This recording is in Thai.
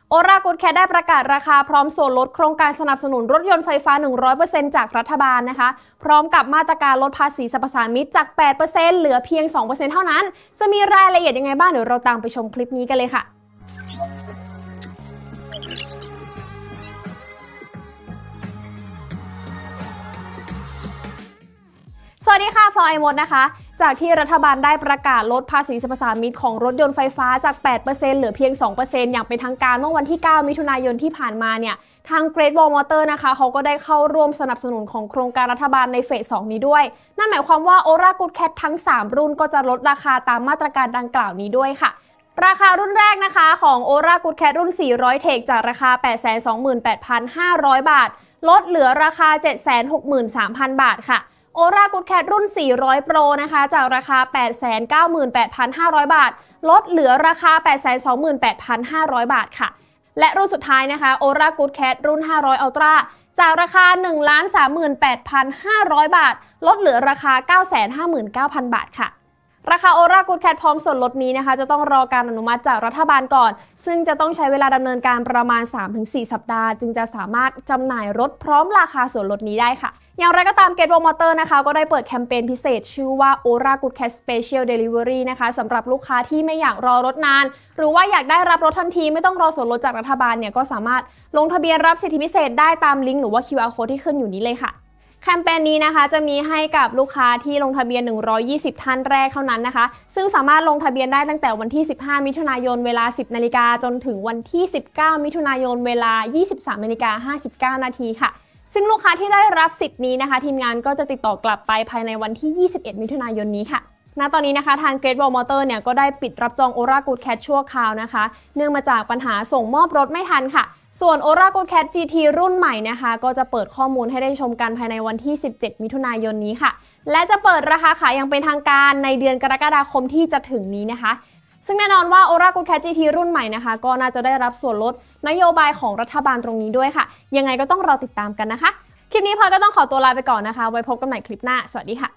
Aura Good Cat ได้ประกาศราคาพร้อมส่วนลดโครงการสนับสนุนรถยนต์ไฟฟ้า 100% จากรัฐบาลนะคะพร้อมกับมาตรการลดภาษีสรรพสามิตจาก 8% เหลือเพียง 2% เท่านั้นจะมีรายละเอียดยังไงบ้างเดี๋ยวเราตามไปชมคลิปนี้กันเลยค่ะสวัสดีค่ะฟลอยมดนะคะจากที่รัฐบาลได้ประกาศลดภาษีสรรพสามิตของรถยนต์ไฟฟ้าจาก 8% เหลือเพียง 2% อย่างเป็นทางการเมื่อวันที่ 9 มิถุนายนที่ผ่านมาเนี่ยทาง Great Wall Motor นะคะเขาก็ได้เข้าร่วมสนับสนุนของโครงการรัฐบาลในเฟส 2 นี้ด้วยนั่นหมายความว่า Aura Good Cat ทั้ง 3 รุ่นก็จะลดราคาตามมาตรการดังกล่าวนี้ด้วยค่ะราคารุ่นแรกนะคะของ Aura Good Cat รุ่น 400 Tech จากราคา 828,500 บาทลดเหลือราคา 763,000 บาทค่ะAura Good Cat รุ่น 400 Pro นะคะจากราคา 898,500 บาทลดเหลือราคา 828,500 บาทค่ะและรุ่นสุดท้ายนะคะ Aura Good Cat รุ่น 500 Ultra จากราคา 1,38,500 บาทลดเหลือราคา 959,000 บาทค่ะราคา Aura Good Cat พร้อมส่วนลดนี้นะคะจะต้องรอการอนุมัติจากรัฐบาลก่อนซึ่งจะต้องใช้เวลาดำเนินการประมาณ 3-4 สัปดาห์จึงจะสามารถจำหน่ายรถพร้อมราคาส่วนลดนี้ได้ค่ะอย่างไรก็ตาม Great Wall Motor นะคะก็ได้เปิดแคมเปญพิเศษชื่อว่า Aura Good Cat Special Delivery นะคะสำหรับลูกค้าที่ไม่อยากรอรถนานหรือว่าอยากได้รับรถทันทีไม่ต้องรอส่วนลดจากรัฐบาลเนี่ยก็สามารถลงทะเบียนรับสิทธิพิเศษได้ตามลิงก์หรือว่า QR Code ที่ขึ้นอยู่นี้เลยค่ะแคมเปญนี้นะคะจะมีให้กับลูกค้าที่ลงทะเบียน120ท่านแรกเท่านั้นนะคะซึ่งสามารถลงทะเบียนได้ตั้งแต่วันที่15มิถุนายนเวลา 10 นาฬิกาจนถึงวันที่19มิถุนายนเวลา 23 นาฬิกา 59 นาทีค่ะซึ่งลูกค้าที่ได้รับสิทธิ์นี้นะคะทีมงานก็จะติดต่อกลับไปภายในวันที่ 21 มิถุนายนนี้ค่ะณตอนนี้นะคะทาง Great Wall Motor เนี่ยก็ได้ปิดรับจอง Aura Good Cat ชั่วคราวนะคะเนื่องมาจากปัญหาส่งมอบรถไม่ทันค่ะส่วน Aura Good Cat GT รุ่นใหม่นะคะก็จะเปิดข้อมูลให้ได้ชมกันภายในวันที่ 17 มิถุนายนนี้ค่ะและจะเปิดราคาขายอย่างเป็นทางการในเดือนกรกฎาคมที่จะถึงนี้นะคะซึ่งแน่นอนว่า Aura Good Cat GT รุ่นใหม่นะคะก็น่าจะได้รับส่วนลดนโยบายของรัฐบาลตรงนี้ด้วยค่ะยังไงก็ต้องรอติดตามกันนะคะคลิปนี้พลอยก็ต้องขอตัวลาไปก่อนนะคะไว้พบกันใหม่คลิปหน้าสวัสดีค่ะ